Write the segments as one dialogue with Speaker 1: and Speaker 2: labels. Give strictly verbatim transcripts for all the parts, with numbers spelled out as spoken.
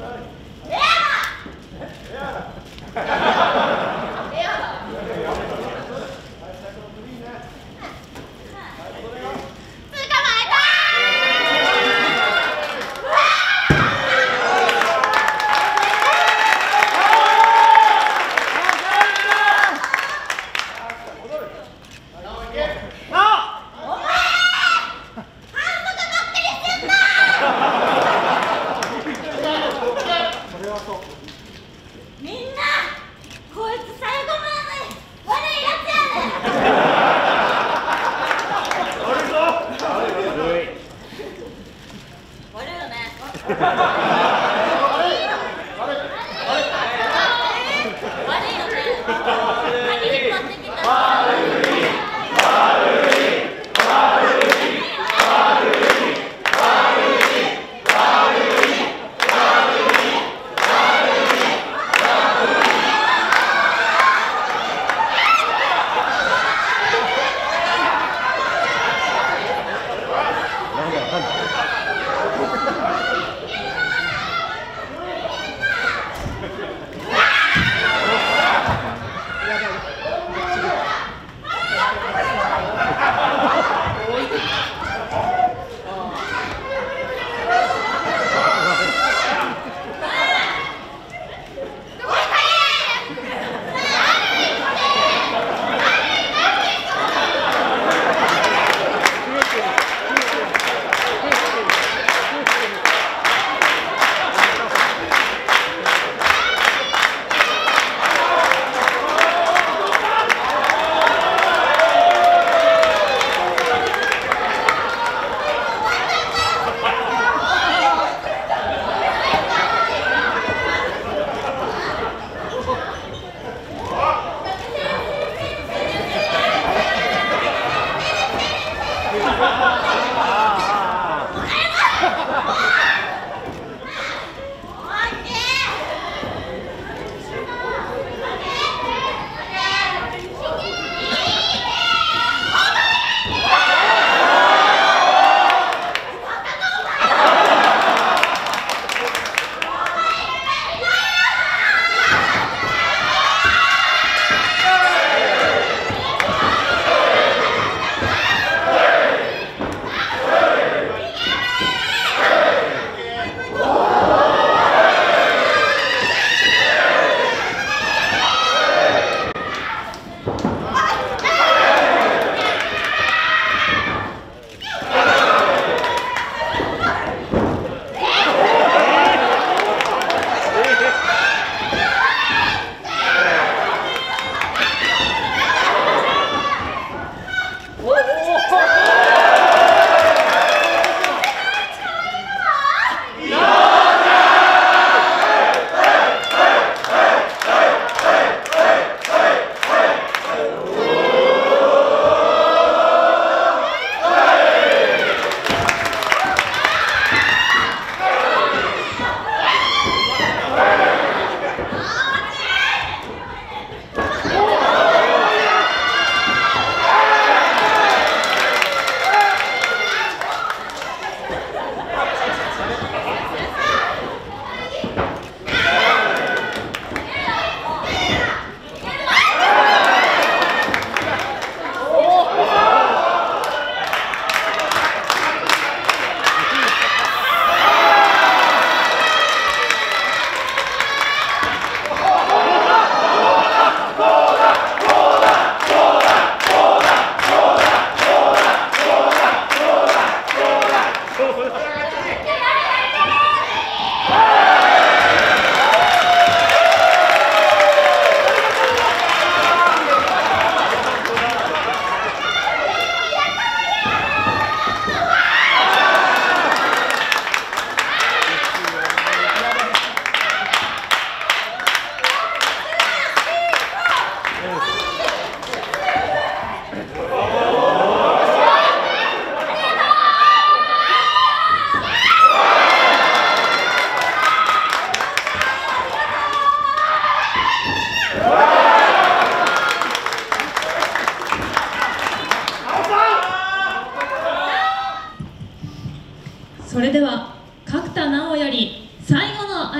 Speaker 1: 悪い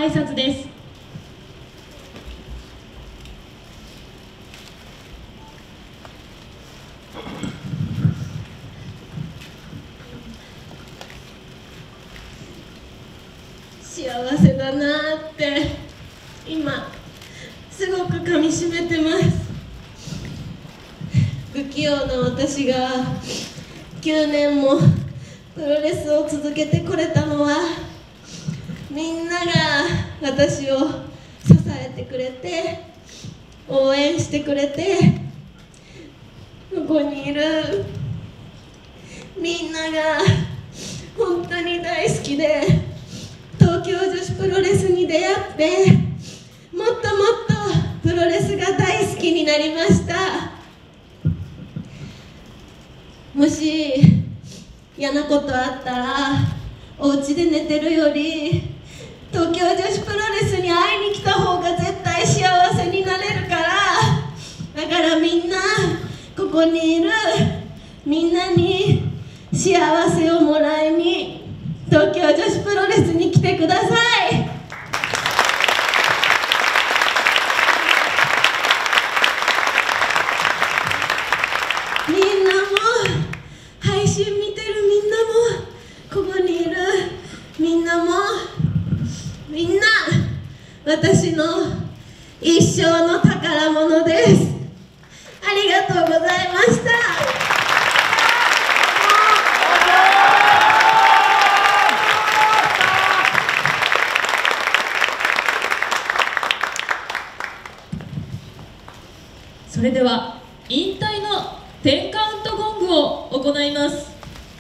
Speaker 1: 挨拶です。幸せだなーって今すごくかみしめてます。不器用な私がきゅうねんもプロレスを続けてこれたのは、みんなが私を支えてくれて応援してくれて、ここにいるみんなが本当に大好きで、東京女子プロレスに出会ってもっともっとプロレスが大好きになりました。もし嫌なことあったらお家で寝てるより東京女子プロレスに会いに来た方が絶対幸せになれるから、だからみんなここにいるみんなに幸せをもらいに東京女子プロレスに来てください。みんなも配信見てるみんなも、ここにいるみんなも、みんな私の一生の宝物です。ありがとうございました。それでは引退のテンカウントゴングを行います。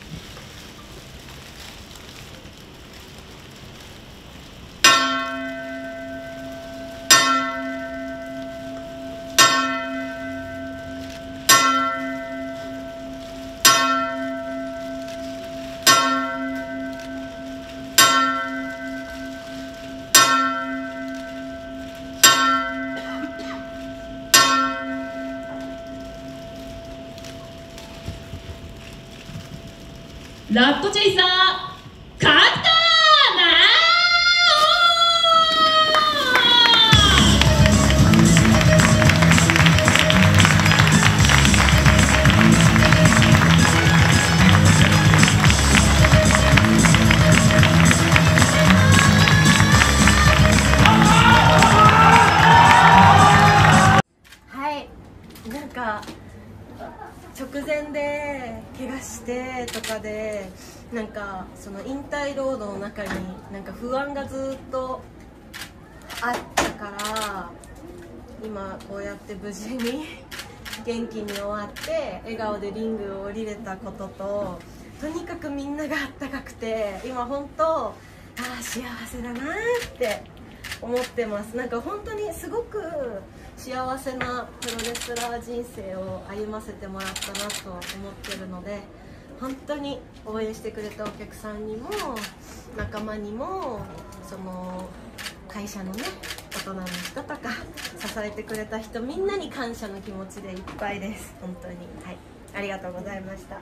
Speaker 1: ラッコチェイサー角田直はい、なんか直前で怪我してとかで、なんかその引退ロードの中になんか不安がずっとあったから、今こうやって無事に元気に終わって笑顔でリングを降りれたことと、とにかくみんながあったかくて今本当、ああ幸せだなって思ってます。なんか本当にすごく幸せなプロレスラー人生を歩ませてもらったなと思ってるので、本当に応援してくれたお客さんにも仲間にも、その会社のね大人の人とか支えてくれた人、みんなに感謝の気持ちでいっぱいです。本当に、はい、ありがとうございました。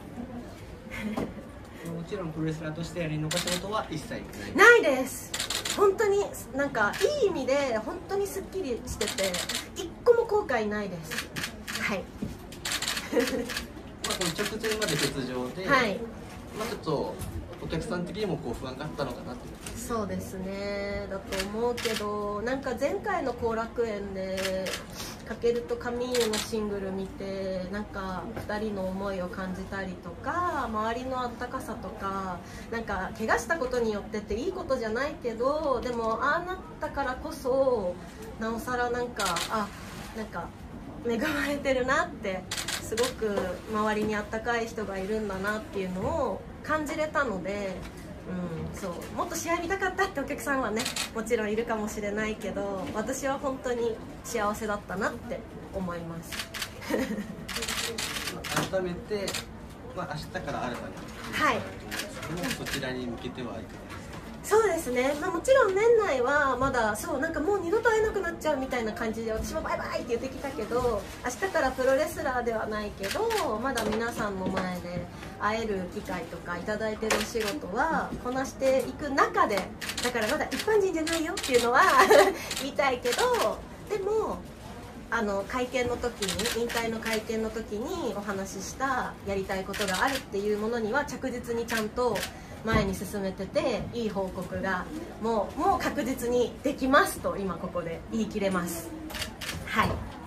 Speaker 2: もちろんプロレスラーとしてやり残したことは一切ない
Speaker 3: ないです。本当になんかいい意味で本当にすっきりしてて一個も後悔ないです。はい。
Speaker 2: まあこの直前まで欠場で、はい、まあちょっとお客さん的にもこう不安があったのかなって。
Speaker 3: そうですね、だと思うけど、なんか前回の後楽園でかけるとカミーユのシングル見て、なんかふたりの思いを感じたりとか、周りのあったかさとか、なんか怪我したことによってっていいことじゃないけど、でもああなったからこそなおさらなんか、あ、なんか恵まれてるなって、すごく周りにあったかい人がいるんだなっていうのを感じれたので、うん、そう、もっと試合見たかったってお客さんはねもちろんいるかもしれないけど、私は本当に幸せだったなって思います。
Speaker 2: 改めて、まあ、明日から新たに、
Speaker 3: はい、
Speaker 2: そちらに向けてはいかがですか？
Speaker 3: そうで
Speaker 1: ですね、まあ、もちろん年内はまだそうなんかもう二度と会えなくなっちゃうみたいな感じで私もバイバイって言ってきたけど、明日からプロレスラーではないけどまだ皆さんの前で会える機会とかいただいてるお仕事はこなしていく中で、だからまだ一般人じゃないよっていうのは言いたいけど、でもあの会見の時に引退の会見の時にお話ししたやりたいことがあるっていうものには着実にちゃんと前に進めてて、いい報告がもうもう確実にできますと今ここで言い切れます。はい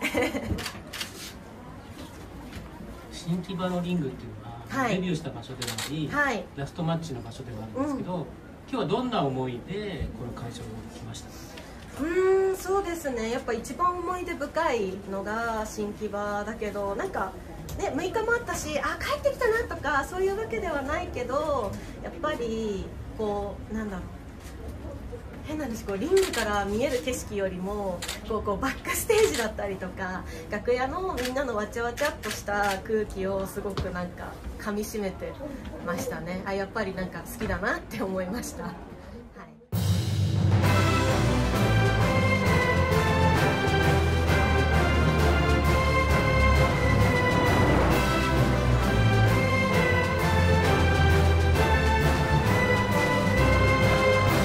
Speaker 4: 新木場のリングっていうのは、はい、デビューした場所でもあり、はい、ラストマッチの場所でもあるんですけど、うん、今日はどんな思いでこの会場に来ましたか？
Speaker 1: うーんそうですね、やっぱ一番思い出深いのが新木場だけど、なんかね、むいかもあったし、あ帰ってきたなとかそういうわけではないけど、やっぱりこうなんだろう、変な話、こうリングから見える景色よりもこうこうバックステージだったりとか楽屋のみんなのわちゃわちゃっとした空気をすごくなんか噛みしめてましたね。あやっぱりなんか好きだなって思いました。